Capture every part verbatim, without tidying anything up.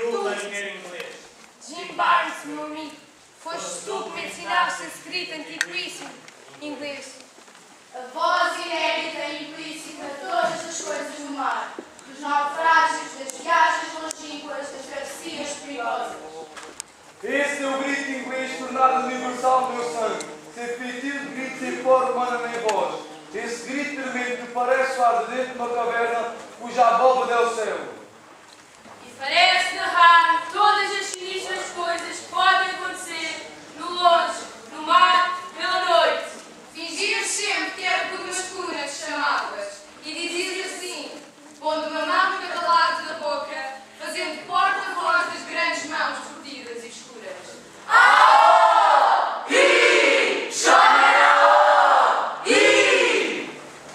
Tudo a ler inglês. Jim Barnes, meu amigo, foste tu que me ensinaste a escrita antiquíssimo inglês. A voz inédita e implícita de todas as coisas no mar, dos naufrágios, das viagens longínquas, das travessias perigosas. Esse é o grito inglês tornado universal do meu sangue, sem feitio de grito sem cor humana nem voz. Esse grito tremendo que parece soar de dentro de uma caverna cuja abóbada é o céu. E parece narrar todas as sinistras coisas que podem acontecer no longe, no mar, pela noite. Fingias sempre que era por uma escura que chamavas, e dizias assim, pondo uma mão de cada lado da boca, fazendo porta-voz das grandes mãos sortidas e escuras. Ah! Hi! Chonera! Hi!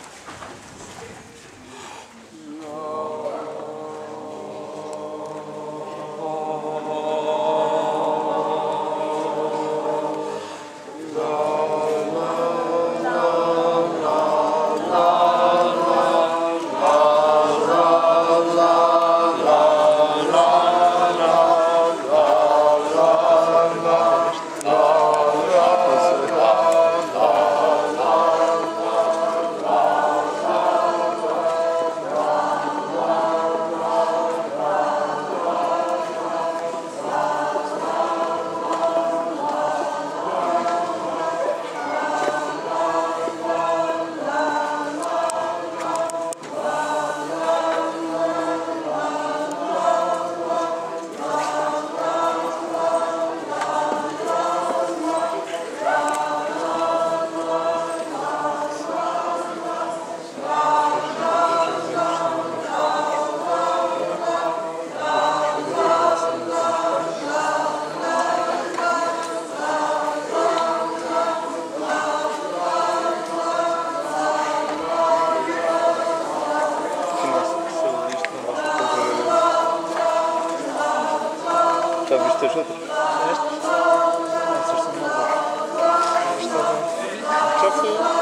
Já viste as outras? Estas? Essas são novas. Esta já foi.